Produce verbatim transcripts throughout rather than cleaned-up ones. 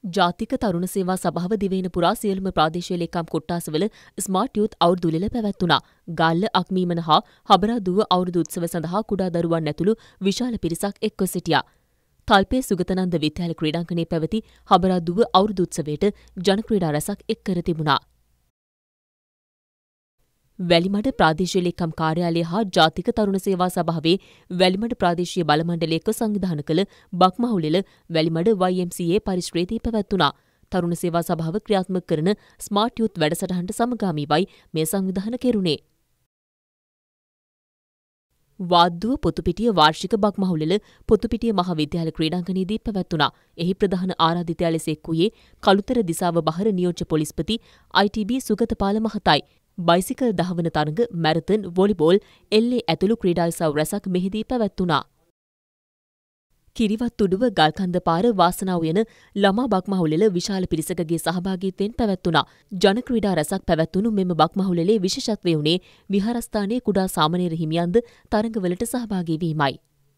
ජාතික තරුණ සේවා සභාව දිවයින පුරා සියලුම ප්‍රාදේශීය ලේකම් කොට්ටාසවල ස්මාර්ට් යූත් අවුරුදු උළෙල පැවැත්වුණා. ගාල්ල අක්මීමන හා හබරාදුව අවුරුදු උත්සව සඳහා කුඩා දරුවන් ඇතුළු විශාල පිරිසක් එක්ව සිටියා. තල්පේ සුගතනන්ද විද්‍යාල ක්‍රීඩාංගණයේ පැවති හබරාදුව අවුරුදු උත්සවයට ජන ක්‍රීඩා රැසක් එක් කර තිබුණා. වැලිමඩ ප්‍රාදේශීය ලේකම් කාර්යාලය හා ජාතික තරුණ සේවා සභාවේ වැලිමඩ ප්‍රාදේශීය බල මණ්ඩලයක සංවිධානය කළ බක්මහුලෙල වැලිමඩ වයි එම් සී ඒ පරිශ්‍රයේදී පැවැත්වුණා. තරුණ සේවා සභාව ක්‍රියාත්මක කරන ස්මාර්ට් යූත් වැඩසටහනට සමගාමීවයි මේ සංවිධානය කෙරුණේ. වාද්දුව පොතුපිටිය වාර්ෂික බක්මහුලෙල පොතුපිටිය මහාවිද්‍යාල ක්‍රීඩාංගණයේදී පැවැත්වුණා. එහි ප්‍රධාන ආරාධිතයා ලෙස එක් වූයේ කළුතර දිසාව බහර නියෝජ්‍ය පොලිස්පති අයි ටී බී සුගතපාල මහතායි. බයිසිකල් දහවන තරඟ, මැරතන්, වොලිබෝල්, එල්ලේ ඇතුළු ක්‍රීඩා ඉසව් රැසක් මෙහිදී පැවැත්වුණා. කිරිවත්තුඩුව ගල්කන්ද පාර වාසනාව යන ළමා බක්මහුලෙල විශාල පිරිසකගේ සහභාගීත්වයෙන් පැවැත්වුණා. ජන ක්‍රීඩා රැසක් පැවැත්වුණු මෙම බක්මහුලෙලේ විශේෂත්වය වුණේ විහාරස්ථානයේ කුඩා සාමණේර හිමියන්ද තරඟවලට සහභාගී වීමයි.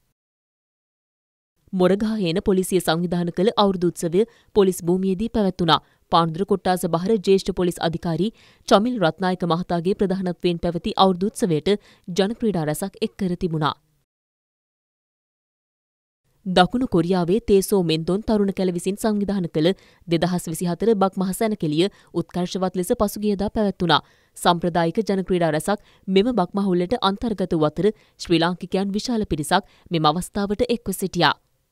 මොරගහේන පොලිසිය සංවිධානය කළ අවුරුදු උත්සවය පොලිස් භූමියේදී පැවැත්වුණා. පාන්දුර කොට්ටාස බහර ජ්‍යෙෂ්ඨ පොලිස් අධිකාරී චමිල් රත්නායක මහතාගේ ප්‍රධානත්වයෙන් පැවති අවුරුදු උත්සවයට ජන ක්‍රීඩා රැසක් එක් කර තිබුණා. දකුණු කොරියාවේ තේසෝ මෙන්දොන් තරුණ කැල විසින් සංවිධානය කළ දෙදහස් විසිහතර බක් මහ සැණකෙළිය උත්කර්ෂවත් ලෙස පසුගියදා පැවැත්වුණා. සම්ප්‍රදායික ජන ක්‍රීඩා රැසක් මෙම බක් මහුල්ලට අන්තර්ගත වූ අතර ශ්‍රී ලාංකිකයන් විශාල පිරිසක් මෙම අවස්ථාවට එක්ව සිටියා.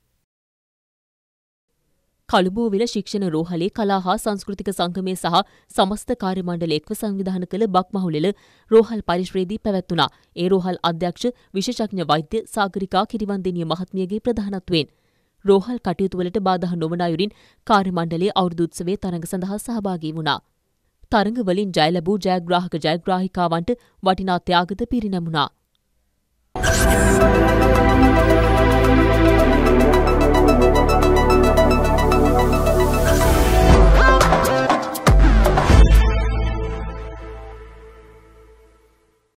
කළුබෝවිල ශික්ෂණ රෝහලේ කලා හා සංස්කෘතික සංගමය සහ සමස්ත කාර්ය මණ්ඩල එක්ව සංවිධානය කළ බක්මහුලෙල රෝහල් පරිශ්‍රයේදී පැවැත්වුණා. ඒ රෝහල් අධ්‍යක්ෂ විශේෂඥ වෛද්‍ය සාගරිකා කිරිවන්දෙනිය මහත්මියගේ ප්‍රධානත්වයෙන් රෝහල් කටයුතුවලට බාධා නොවන අයුරින් කාර්ය මණ්ඩලයේ අවුරුදු උත්සවයේ තරඟ සඳහා සහභාගී වුණා. තරඟ වලින් ජය ලැබූ ජයග්‍රාහක ජයග්‍රාහිකාවන්ට වටිනා ත්‍යාගද පිරිනැමුණා.